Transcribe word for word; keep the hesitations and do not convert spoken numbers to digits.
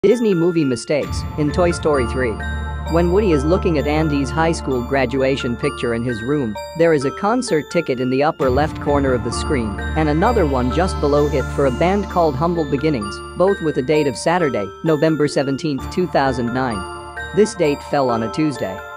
Disney movie mistakes in Toy Story three. When Woody is looking at Andy's high school graduation picture in his room, there is a concert ticket in the upper left corner of the screen and another one just below it for a band called Humble Beginnings, both with a date of Saturday, November seventeenth, two thousand nine. This date fell on a Tuesday.